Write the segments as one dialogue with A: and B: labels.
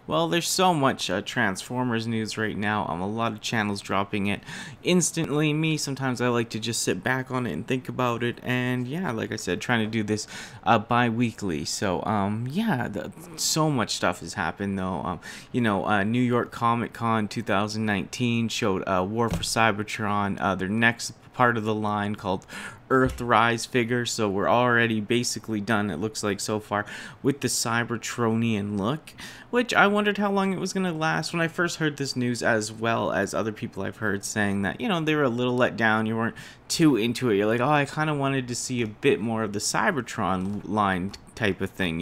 A: Well, there's so much Transformers news right now. A lot of channels dropping it instantly. Me, sometimes I like to just sit back on it and think about it. And yeah, like I said, trying to do this bi-weekly. So yeah, so much stuff has happened though. New York Comic Con 2019 showed War for Cybertron. Their next part of the line called Earthrise figure, so we're already basically done, it looks like, so far with the Cybertronian look, which I wondered how long it was going to last when I first heard this news, as well as other people I've heard saying that, they were a little let down, you weren't too into it, you're like, oh, I kind of wanted to see a bit more of the Cybertron line type of thing,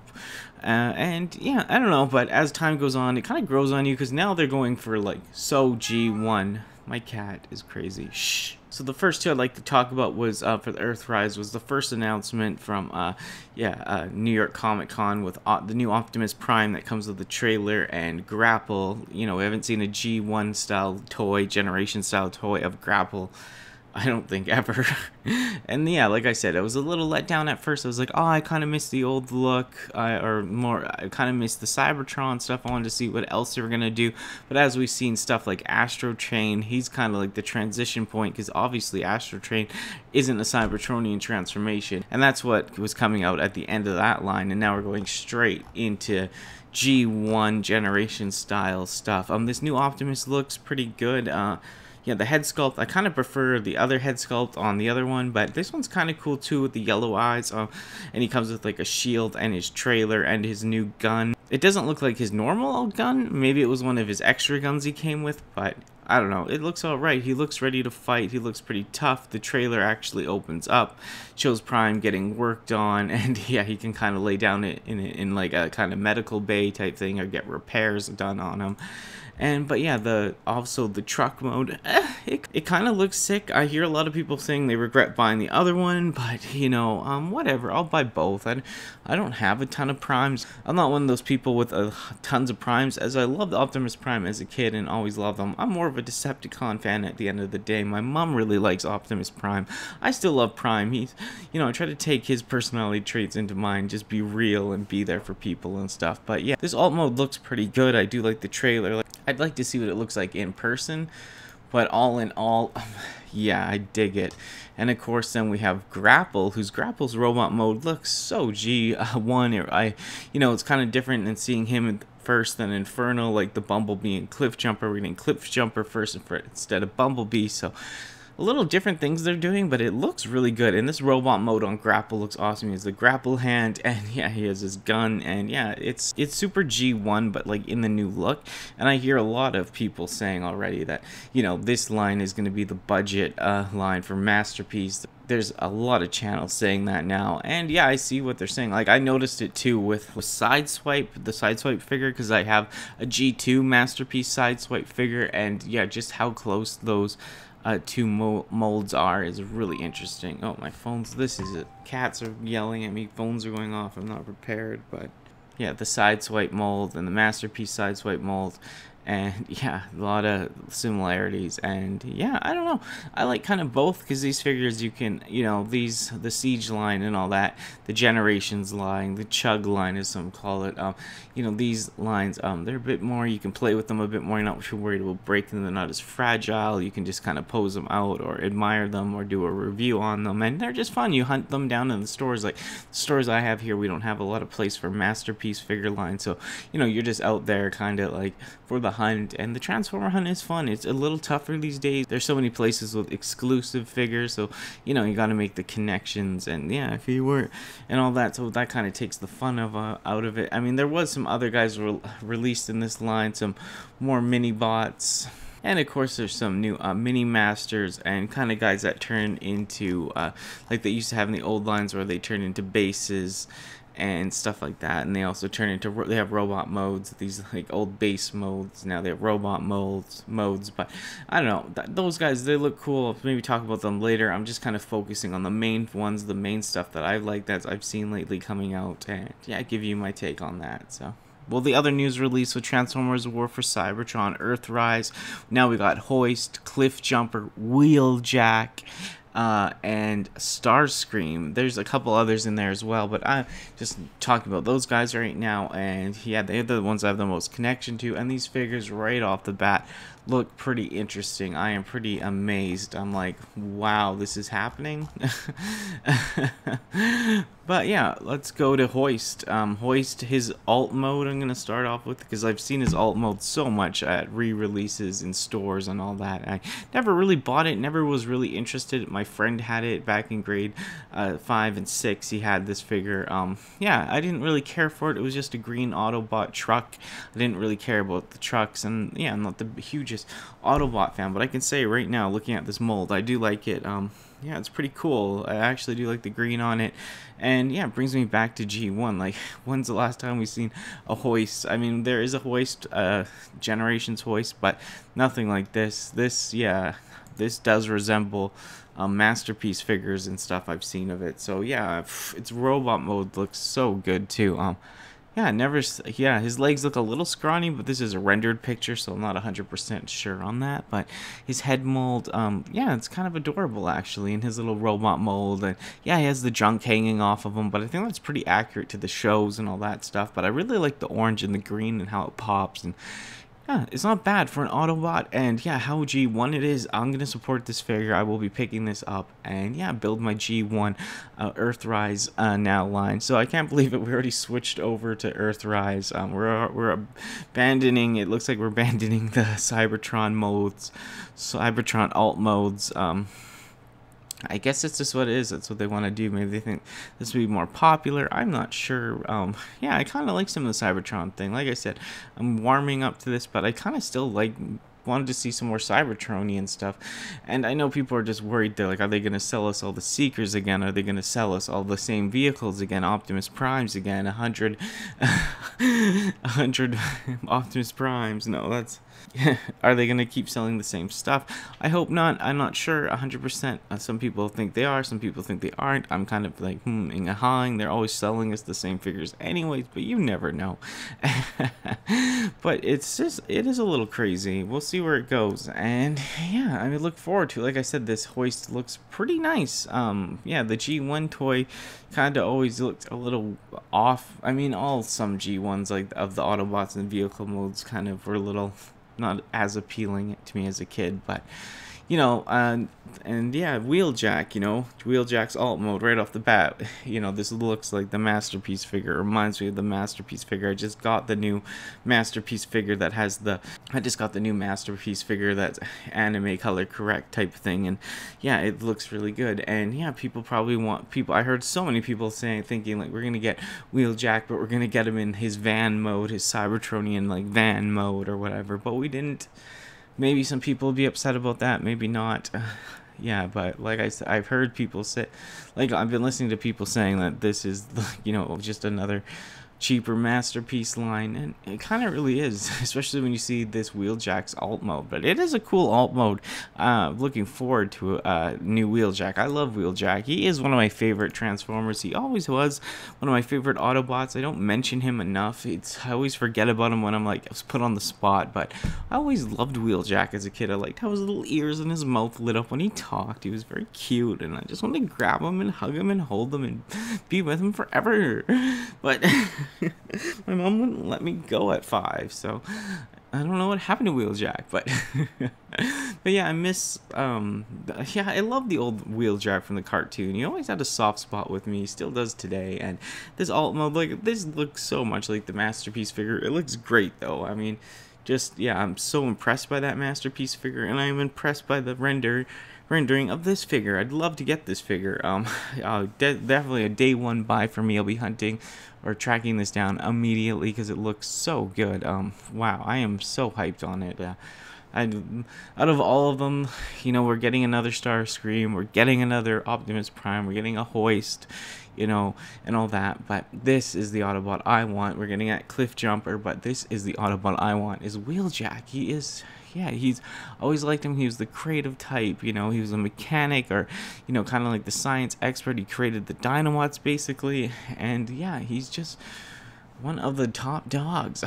A: and yeah, I don't know, but as time goes on, it kind of grows on you, because now they're going for like G1. My cat is crazy. Shh. So the first two I'd like to talk about was for the Earthrise was the first announcement from New York Comic Con with the new Optimus Prime that comes with the trailer and Grapple. We haven't seen a G1 style toy, generation style toy of Grapple, I don't think, ever. And yeah, like I said, I was a little let down at first. I was like, oh, I kind of missed the old look, I kind of missed the Cybertron stuff. I wanted to see what else they were going to do. But as we've seen stuff like Astro Train, he's kind of like the transition point, because obviously Astro Train isn't a Cybertronian transformation. And that's what was coming out at the end of that line. And now we're going straight into G1 generation style stuff. This new Optimus looks pretty good. Yeah, the head sculpt, I kind of prefer the other head sculpt on the other one, but this one's kind of cool too with the yellow eyes, and he comes with like a shield and his trailer and his new gun. It doesn't look like his normal gun, maybe it was one of his extra guns he came with, but I don't know, it looks alright. He looks ready to fight, he looks pretty tough. The trailer actually opens up, shows Prime getting worked on, and yeah, he can kind of lay down in like a kind of medical bay type thing, or get repairs done on him. But yeah, also the truck mode, it kind of looks sick. I hear a lot of people saying they regret buying the other one, but whatever, I'll buy both. I don't have a ton of Primes. I'm not one of those people with tons of Primes, as I loved Optimus Prime as a kid and always loved them. I'm more of a Decepticon fan at the end of the day. My mom really likes Optimus Prime. I still love Prime. He's, I try to take his personality traits into mine, just be real and be there for people and stuff. But yeah, this alt mode looks pretty good. I do like the trailer. I'd like to see what it looks like in person, but all in all, yeah, I dig it. And of course, then we have Grapple, whose Grapple's robot mode looks so G1. It's kind of different than seeing him first than Inferno, like the Bumblebee and Cliff Jumper. We're getting Cliff Jumper first instead of Bumblebee, so a little different things they're doing, but it looks really good. And this robot mode on Grapple looks awesome. He has the grapple hand, and yeah, he has his gun, and yeah, it's super G1, but like in the new look. And I hear a lot of people saying already that, this line is going to be the budget line for Masterpiece. There's a lot of channels saying that now, and yeah, I see what they're saying. Like, I noticed it too with Sideswipe, the Sideswipe figure, because I have a G2 Masterpiece Sideswipe figure, and yeah, just how close those two molds are is really interesting. Oh, my phone's, this is it. Cats are yelling at me, phones are going off, I'm not prepared, but yeah, the Sideswipe mold and the Masterpiece Sideswipe mold. And yeah, a lot of similarities, and yeah, I don't know, I like kind of both, because these figures you can, the Siege line and all that, the Generations line, the Chug line as some call it, these lines, they're a bit more, you can play with them a bit more, you're not too worried about breaking them, they're not as fragile, you can just kind of pose them out or admire them or do a review on them, and they're just fun. You hunt them down in the stores. Like the stores I have here, we don't have a lot of place for Masterpiece figure line, so you're just out there kind of like for the hunt, and the Transformer hunt is fun. It's a little tougher these days. There's so many places with exclusive figures, so you got to make the connections, and yeah, if you were and all that, so that kind of takes the fun of out of it. I mean, there was some other guys released in this line, some more mini bots. And of course, there's some new mini masters and kind of guys that turn into like they used to have in the old lines, where they turn into bases and stuff like that, and they also turn into, they have robot modes, these like old base modes, now they have robot modes, but I don't know, those guys, they look cool. I'll maybe talk about them later. I'm just kind of focusing on the main ones, the main stuff that I like, that I've seen lately coming out, and yeah, give you my take on that. So well, the other news release with Transformers War for Cybertron, Earthrise, now we got Hoist, Cliff Jumper, Wheeljack, and Starscream. There's a couple others in there as well, but I'm just talking about those guys right now. And yeah, they're the ones I have the most connection to. And these figures right off the bat look pretty interesting. I am pretty amazed. I'm like, wow, this is happening. But yeah, let's go to Hoist. Hoist, his alt mode I'm going to start off with, because I've seen his alt mode so much at re-releases in stores and all that. I never really bought it, never was really interested. My friend had it back in grade 5 and 6. He had this figure. Yeah, I didn't really care for it. It was just a green Autobot truck. I didn't really care about the trucks, and yeah, I'm not the hugest Autobot fan, but I can say right now, looking at this mold, I do like it. Yeah, it's pretty cool. I actually do like the green on it. And yeah, it brings me back to G1. Like, when's the last time we've seen a Hoist? I mean, there is a Hoist, Generations Hoist, but nothing like this. Yeah, this does resemble Masterpiece figures and stuff I've seen of it. So yeah, its robot mode looks so good too. Yeah, his legs look a little scrawny, but this is a rendered picture, so I'm not 100% sure on that. But his head mold, yeah, it's kind of adorable, actually, in his little robot mold. And yeah, he has the junk hanging off of him, but I think that's pretty accurate to the shows and all that stuff. But I really like the orange and the green and how it pops. And yeah, it's not bad for an Autobot, and yeah, how G1 it is. I'm going to support this figure. I will be picking this up, and yeah, build my G1 Earthrise now line. So I can't believe it. We already switched over to Earthrise. We're abandoning, it looks like we're abandoning the Cybertron modes, Cybertron alt modes. I guess it's just what it is. That's what they want to do. Maybe they think this would be more popular. I'm not sure. Yeah, I kind of like some of the Cybertron thing. Like I said, I'm warming up to this, but I kind of still wanted to see some more Cybertronian stuff. And I know people are just worried. They're like, are they going to sell us all the Seekers again? Are they going to sell us all the same vehicles again? Optimus Primes again? 100 Optimus Primes? No, that's... Are they going to keep selling the same stuff? I hope not. I'm not sure 100%. Some people think they are. Some people think they aren't. I'm kind of like, hawing. They're always selling us the same figures anyways, but you never know. But it is a little crazy. We'll see where it goes. And yeah, I mean, look forward to it. Like I said, this Hoist looks pretty nice. Yeah, the G1 toy kind of always looked a little off. I mean, some G1s, like of the Autobots and vehicle modes, kind of were a little not as appealing to me as a kid, but you know, and yeah, Wheeljack, Wheeljack's alt mode right off the bat. This looks like the Masterpiece figure. It reminds me of the Masterpiece figure. I just got the new Masterpiece figure that has that's anime color correct type thing, and yeah, it looks really good. And yeah, people probably I heard so many people thinking like, we're gonna get Wheeljack, but we're gonna get him in his van mode, his Cybertronian like van mode or whatever, but we didn't. Maybe some people will be upset about that, maybe not. Yeah, but like I said, I've heard people say, like I've been listening to people saying that this is, just another cheaper Masterpiece line, and it kind of really is, especially when you see this Wheeljack's alt mode. But it is a cool alt mode. Looking forward to a new Wheeljack. I love Wheeljack. He is one of my favorite Transformers. He always was one of my favorite Autobots. I don't mention him enough. I always forget about him when I'm like, I was put on the spot, but I always loved Wheeljack as a kid. I liked how his little ears and his mouth lit up when he talked. He was very cute, and I just wanted to grab him and hug him and hold him and be with him forever. But my mom wouldn't let me go at 5, so I don't know what happened to Wheeljack, but but yeah, I miss yeah, I love the old Wheeljack from the cartoon. He always had a soft spot with me. He still does today. And this alt mode, like, this looks so much like the Masterpiece figure. It looks great though. I mean, yeah, I'm so impressed by that Masterpiece figure, and I'm impressed by the rendering of this figure. I'd love to get this figure. Definitely a day one buy for me. I'll be hunting or tracking this down immediately because it looks so good. Wow, I am so hyped on it. Out of all of them, we're getting another Starscream, we're getting another Optimus Prime, we're getting a Hoist, and all that. But this is the Autobot I want. We're getting at Cliff Jumper, but this is the Autobot I want, is Wheeljack. He's always liked him. He was the creative type, he was a mechanic, or, kind of like the science expert. He created the Dinobots, basically. And yeah, he's just one of the top dogs.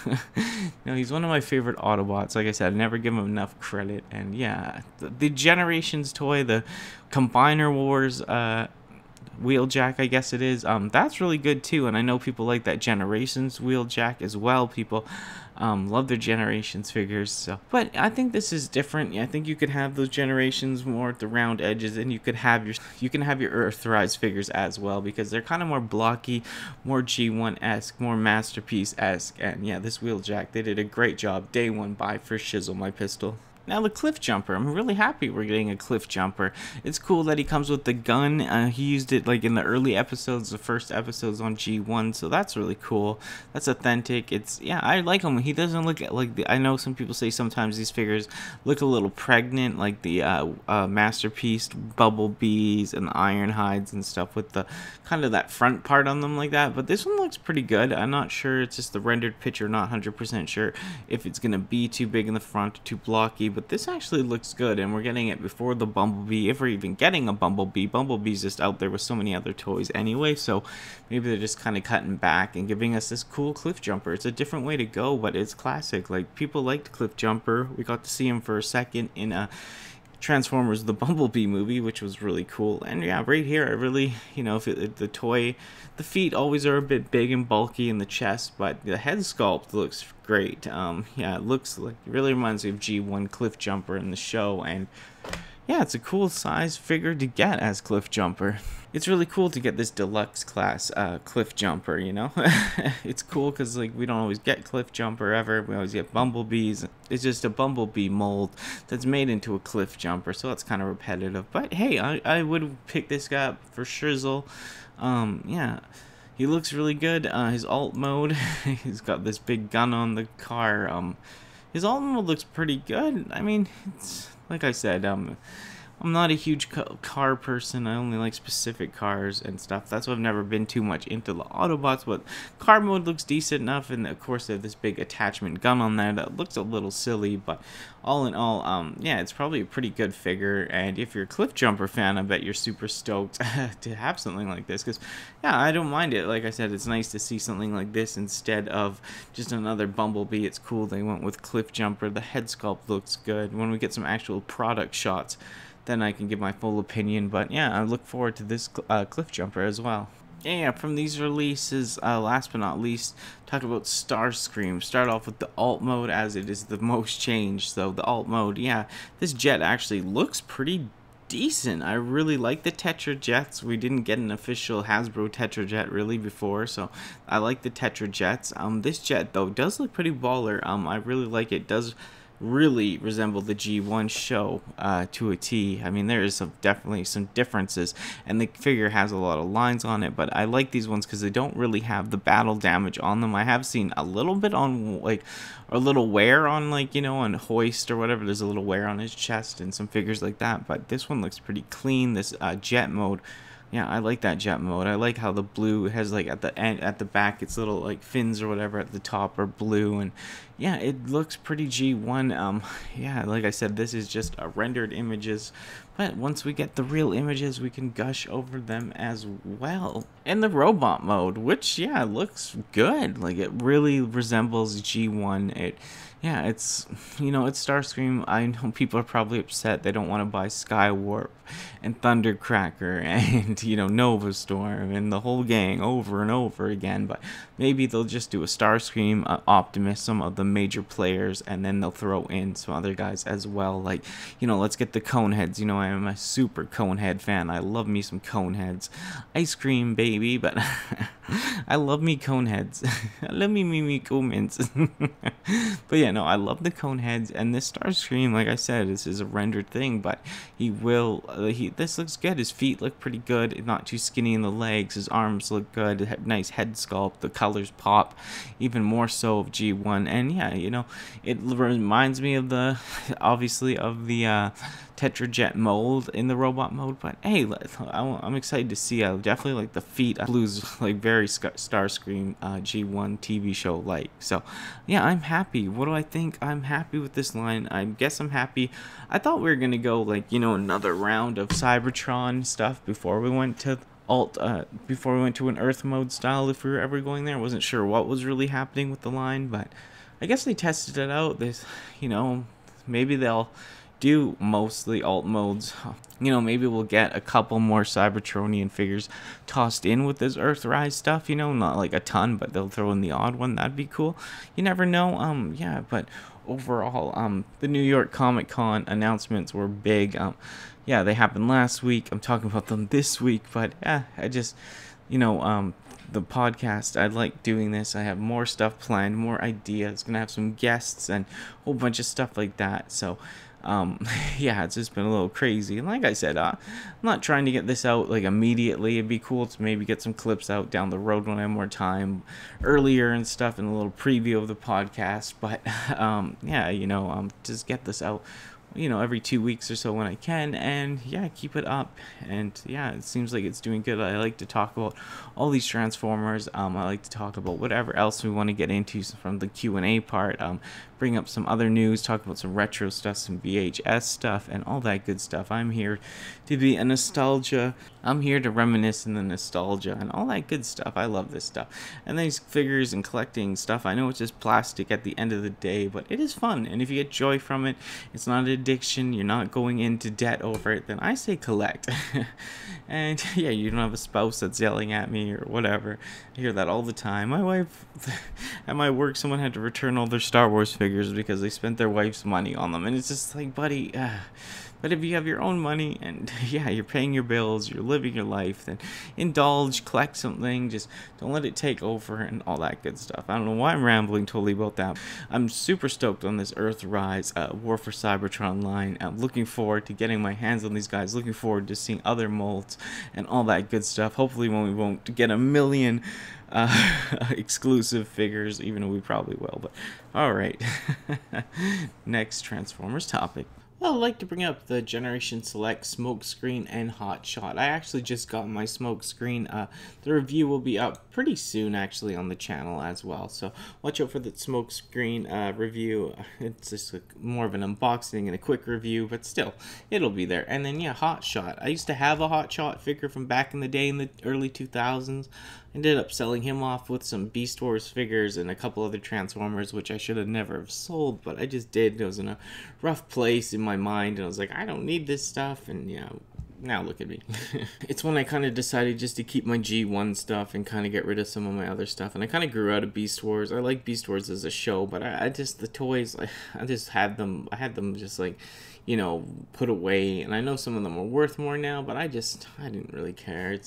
A: No, he's one of my favorite Autobots. Like I said, I never give him enough credit. And yeah, the Generations toy, the Combiner Wars Wheeljack, I guess it is, that's really good too. And I know people like that Generations Wheeljack as well. People love their Generations figures. So, but I think this is different. I think you could have those Generations more at the round edges, and you can have your Earthrise figures as well, because they're kind of more blocky, more G1-esque, more Masterpiece-esque. And yeah, this Wheeljack, they did a great job. Day one buy for Shizzle, my pistol. Now the Cliff Jumper, I'm really happy we're getting a Cliff Jumper. It's cool that he comes with the gun. He used it like in the early episodes, the first episodes on G1, so that's really cool. That's authentic. It's, yeah, I like him. He doesn't look like I know some people say sometimes these figures look a little pregnant, like the Masterpiece Bumblebees and the Ironhides and stuff, with the kind of that front part on them like that. But this one looks pretty good. I'm not sure, it's just the rendered picture, not 100% sure if it's gonna be too big in the front, too blocky. But this actually looks good, and we're getting it before the Bumblebee, if we're even getting a Bumblebee. Bumblebee's just out there with so many other toys anyway, so maybe they're just kind of cutting back and giving us this cool Cliff Jumper. It's a different way to go, but it's classic. Like, people liked Cliff Jumper. We got to see him for a second in a Transformers the Bumblebee movie, which was really cool. And yeah, right here, I really, you know, the toy, the feet always are a bit big and bulky in the chest, but the head sculpt looks great. Yeah, it looks like, it really reminds me of G1 Cliff Jumper in the show. And yeah, it's a cool size figure to get as Cliff Jumper. It's really cool to get this deluxe class Cliff Jumper, you know? It's cool because, like, we don't always get Cliff Jumper ever. We always get Bumblebees. It's just a Bumblebee mold that's made into a Cliff Jumper, so it's kind of repetitive. But hey, I would pick this guy up for Shizzle. Yeah, he looks really good. His alt mode, he's got this big gun on the car. His alt mode looks pretty good. I mean, it's, like I said, I'm not a huge car person. I only like specific cars and stuff. That's why I've never been too much into the Autobots, but car mode looks decent enough, and of course they have this big attachment gun on there that looks a little silly, but all in all, yeah, it's probably a pretty good figure. And if you're a Cliff Jumper fan, I bet you're super stoked to have something like this, because yeah, I don't mind it. Like I said, it's nice to see something like this instead of just another Bumblebee. It's cool they went with Cliff Jumper. The head sculpt looks good. When we get some actual product shots, then I can give my full opinion. But yeah, I look forward to this Cliff Jumper as well. Yeah, from these releases, last but not least, talk about Starscream. Start off with the alt mode, as it is the most changed. So the alt mode, yeah, this jet actually looks pretty decent. I really like the Tetra Jets. We didn't get an official Hasbro Tetra Jet really before, so I like the Tetra Jets. This jet though does look pretty baller. I really like it. Does really resemble the G1 show to a T. I mean, there is definitely some differences, and the figure has a lot of lines on it, but I like these ones because they don't really have the battle damage on them. I have seen a little bit on, like, a little wear on, like, you know, on Hoist or whatever. There's a little wear on his chest and some figures like that, but this one looks pretty clean. This jet mode, yeah, I like that jet mode. I like how the blue has, like, at the end, at the back, it's little, like, fins or whatever at the top are blue, and yeah, it looks pretty G1. Yeah, like I said, this is just rendered images, but once we get the real images, we can gush over them as well. And the robot mode, which, yeah, looks good. Like, it really resembles G1. Yeah, it's, you know, it's Starscream. I know people are probably upset they don't want to buy Skywarp and Thundercracker and, you know, Nova Storm and the whole gang over and over again, but maybe they'll just do a Starscream, Optimus, some of the major players, and then they'll throw in some other guys as well. Like, you know, let's get the Coneheads. You know, I am a super Conehead fan. I love me some Coneheads. Ice cream, baby, but I love me Coneheads. I love me Comins. But yeah, no, I love the Coneheads, and this Starscream, like I said, this is a rendered thing, but he will, this looks good. His feet look pretty good, not too skinny in the legs. His arms look good, nice head sculpt, the colors pop, even more so of G1, and yeah, you know, it reminds me of the, obviously, of the Tetra Jet mold in the robot mode, but hey, I'm excited to see. I definitely like the feet. Blue's like very Starscream G1 TV show like. So yeah, I'm happy. What do I think? I'm happy with this line. I guess I'm happy. I thought we were gonna go, like, you know, another round of Cybertron stuff before we went to alt before we went to an Earth mode style. If we were ever going there, I wasn't sure what was really happening with the line, but I guess they tested it out. This, maybe they'll do mostly alt modes. Maybe we'll get a couple more Cybertronian figures tossed in with this Earthrise stuff, not like a ton, but they'll throw in the odd one. That'd be cool. You never know. Yeah, but overall, the New York Comic Con announcements were big. Yeah, they happened last week. I'm talking about them this week, but yeah, I just, the podcast, I like doing this. I have more stuff planned, more ideas. Gonna have some guests and a whole bunch of stuff like that. So yeah, it's just been a little crazy. And like I said, I'm not trying to get this out like immediately. It'd be cool to maybe get some clips out down the road when I have more time, earlier and stuff, and a little preview of the podcast. But yeah, just get this out every 2 weeks or so when I can, and yeah, keep it up. And yeah, it seems like it's doing good. I like to talk about all these Transformers. I like to talk about whatever else we want to get into from the Q&A part. Bring up some other news, talk about some retro stuff, some VHS stuff, and all that good stuff. I'm here to be a nostalgia. I'm here to reminisce in the nostalgia and all that good stuff. I love this stuff. And these figures and collecting stuff, I know it's just plastic at the end of the day, but it is fun. And if you get joy from it, it's not an addiction, you're not going into debt over it, then I say collect. And yeah, you don't have a spouse that's yelling at me or whatever. I hear that all the time. My wife, at my work, someone had to return all their Star Wars figures because they spent their wife's money on them. And it's just like, buddy, but if you have your own money and yeah, you're paying your bills, you're living your life, then indulge, collect something, just don't let it take over and all that good stuff. I don't know why I'm rambling totally about that. I'm super stoked on this Earthrise War for Cybertron line. I'm looking forward to getting my hands on these guys, looking forward to seeing other molds and all that good stuff. Hopefully when we won't get a million exclusive figures, even though we probably will, but alright. Next Transformers topic. Well, I'd like to bring up the Generation Select Smokescreen and Hot Shot. I actually just got my Smokescreen. The review will be up pretty soon, actually, on the channel as well. So watch out for the Smokescreen review. It's just more of an unboxing and a quick review, but still, it'll be there. And then, yeah, Hot Shot. I used to have a Hot Shot figure from back in the day in the early 2000s. Ended up selling him off with some Beast Wars figures and a couple other Transformers, which I should have never have sold, but I just did. It was in a rough place in my mind, and I was like, I don't need this stuff, and yeah, now look at me. It's when I kind of decided just to keep my G1 stuff and kind of get rid of some of my other stuff, and I kind of grew out of Beast Wars. I like Beast Wars as a show, but I just, the toys, I just had them, just like, put away, and I know some of them are worth more now, but I didn't really care.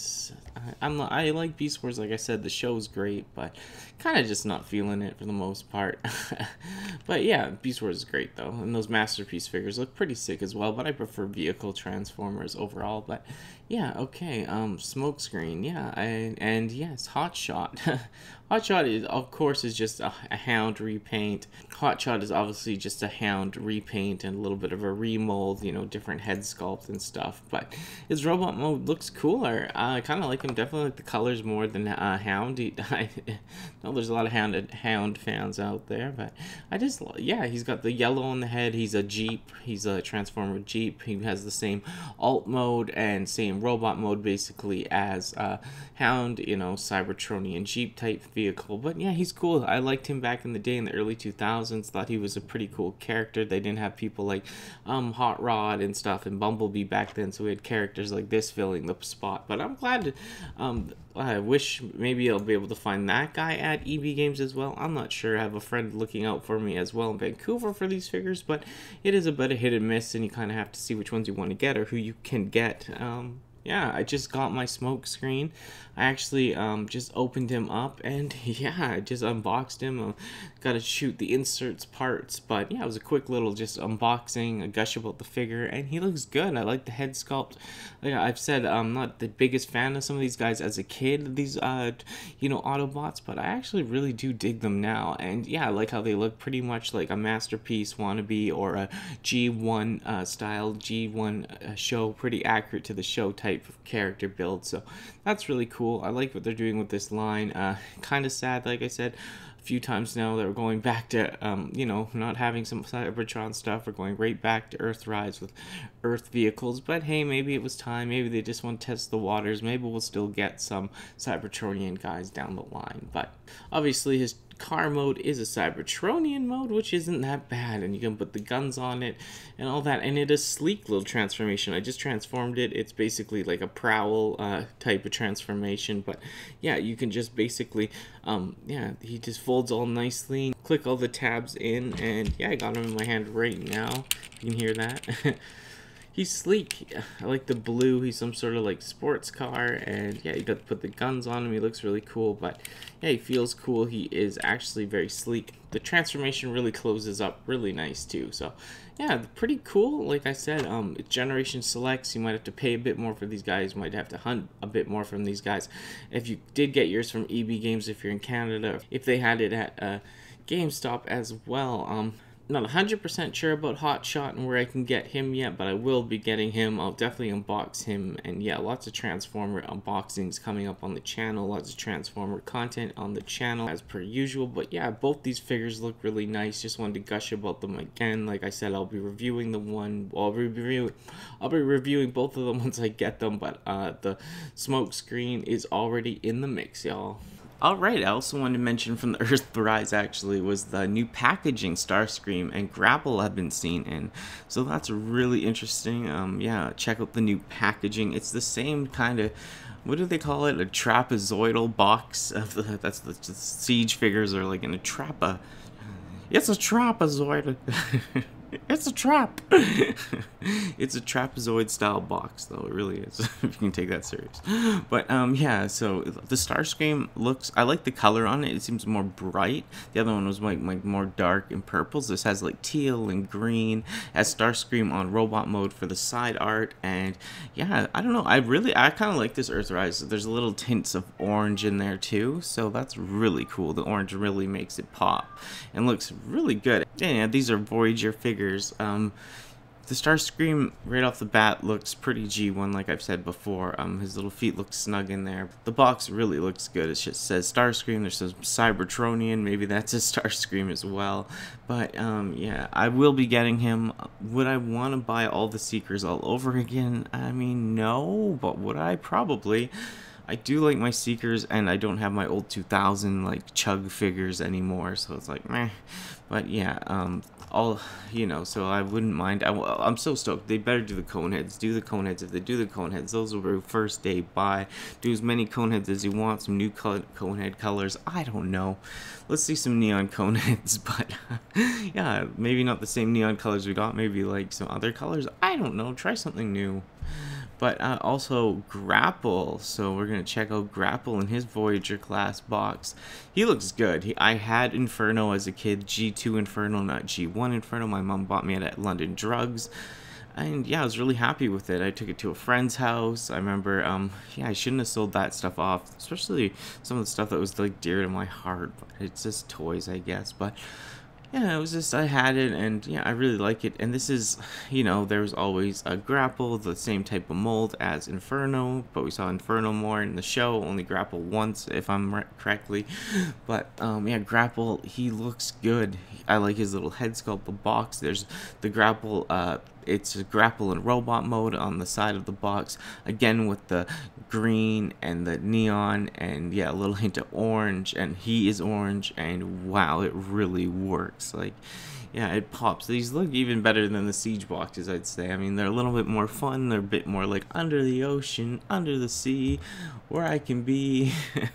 A: I like Beast Wars, like I said, the show's great, but kind of just not feeling it for the most part. But yeah, Beast Wars is great though, and those Masterpiece figures look pretty sick as well, but I prefer vehicle Transformers overall. But yeah, okay, Smokescreen, yeah, and yes, Hot Shot. Hot Shot is, of course, is just a Hound repaint. Hot Shot is obviously just a Hound repaint and a little bit of a remold, different head sculpt and stuff. But his robot mode looks cooler. I kind of like him, definitely like the colors more than Hound. I know there's a lot of Hound fans out there, but yeah, he's got the yellow on the head. He's a Jeep. He's a Transformer Jeep. He has the same alt mode and same robot mode basically as Hound, Cybertronian Jeep type vehicle. But yeah, he's cool. I liked him back in the day in the early 2000s. Thought he was a pretty cool character. They didn't have people like Hot Rod and stuff and Bumblebee back then, so we had characters like this filling the spot. But I'm glad to, I wish maybe I'll be able to find that guy at EB Games as well. I'm not sure. I have a friend looking out for me as well in Vancouver for these figures, but it is a bit of hit and miss, and you kind of have to see which ones you want to get or who you can get. Yeah, I just got my Smokescreen. I actually just opened him up, and yeah, I just unboxed him. Got to shoot the inserts parts, but yeah, it was a quick little just unboxing, a gush about the figure, and he looks good. I like the head sculpt. Like I've said, I'm not the biggest fan of some of these guys as a kid, these Autobots, but I actually really do dig them now. And yeah, I like how they look pretty much like a Masterpiece wannabe or a G1 style G1 show, pretty accurate to the show type of character build. So that's really cool. I like what they're doing with this line. Kind of sad, like I said. few times now that we're going back to, you know, not having some Cybertron stuff. We're going right back to Earthrise with Earth vehicles. But hey, maybe it was time. Maybe they just want to test the waters. Maybe we'll still get some Cybertronian guys down the line. But obviously his car mode is a Cybertronian mode, which isn't that bad, and you can put the guns on it and all that, and it is a sleek little transformation. I just transformed it. It's basically like a prowl type of transformation, but yeah, you can just basically yeah, he just folds all nicely, click all the tabs in, and yeah, I got him in my hand right now. You can hear that. He's sleek. I like the blue. He's some sort of like sports car, and yeah, you got to put the guns on him. He looks really cool, but yeah, he feels cool. He is actually very sleek. The transformation really closes up really nice too. So yeah, pretty cool. Like I said, generation selects. You might have to pay a bit more for these guys. You might have to hunt a bit more from these guys. If you did get yours from EB Games, if you're in Canada, if they had it at GameStop as well, not 100% sure about Hotshot and where I can get him yet, but I will be getting him. I'll definitely unbox him, and yeah, lots of Transformer unboxings coming up on the channel, lots of Transformer content on the channel as per usual. But yeah, both these figures look really nice. Just wanted to gush about them again. Like I said, I'll be reviewing the one, well, I'll be reviewing both of them once I get them, but the Smokescreen is already in the mix, y'all. Alright, I also wanted to mention from the Earthrise actually was the new packaging Starscream and Grapple have been seen in. So that's really interesting. Yeah, check out the new packaging. It's the same kind of, what do they call it? A trapezoidal box of the, that's the siege figures are like in a it's a trapezoid. It's a trap. It's a trapezoid style box, though. It really is. If you can take that serious. But yeah. So the Starscream looks. I like the color on it. It seems more bright. The other one was like more dark and purples. This has like teal and green. Has Starscream on robot mode for the side art, and yeah, I don't know. I kind of like this Earthrise. There's little tints of orange in there too, so that's really cool. The orange really makes it pop and looks really good. Yeah, these are Voyager figures. The Starscream right off the bat looks pretty G1, like I've said before. His little feet look snug in there. The box really looks good. It just says Starscream. There's some Cybertronian. Maybe that's a Starscream as well. But yeah, I will be getting him. Would I want to buy all the Seekers all over again? I mean, no. But would I? Probably. I do like my Seekers, and I don't have my old 2000 like Chug figures anymore, so it's like meh. But yeah, all, you know, so I wouldn't mind. I'm so stoked. They better do the Coneheads. Do the Coneheads. If they do the Coneheads, those will be first day buy. Do as many Coneheads as you want. Some new Conehead colors. I don't know. Let's see some neon Coneheads, but yeah, maybe not the same neon colors we got. Maybe like some other colors. I don't know. Try something new. But also Grapple, so we're going to check out Grapple in his Voyager class box. He looks good. I had Inferno as a kid, G2 Inferno, not G1 Inferno. My mom bought me it at London Drugs. And yeah, I was really happy with it. I took it to a friend's house. I remember, yeah, I shouldn't have sold that stuff off, especially some of the stuff that was like dear to my heart. But it's just toys, I guess. But yeah, it was just, I had it, and yeah, I really like it. And this is, you know, there's always a Grapple, the same type of mold as Inferno, but we saw Inferno more in the show, only Grapple once, if I'm correctly. But yeah, Grapple, he looks good. I like his little head sculpt, the box. There's the Grapple, it's a Grapple in robot mode on the side of the box, again with the green and the neon, and yeah, a little hint of orange, and he is orange, and wow, it really works. Like, yeah, it pops. These look even better than the Siege boxes, I'd say. I mean, they're a little bit more fun. They're a bit more like under the ocean, under the sea, where I can be,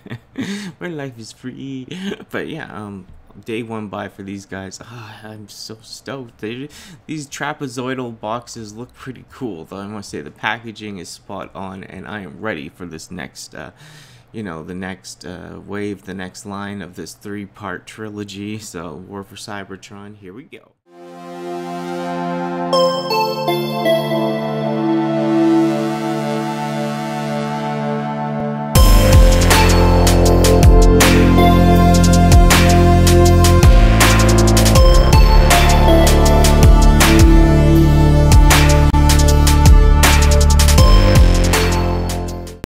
A: where life is free. But yeah, day one buy for these guys. I'm so stoked. These trapezoidal boxes look pretty cool, though. I must say the packaging is spot on, and I am ready for this next you know, the next wave, the next line of this 3-part trilogy. So War for Cybertron, here we go.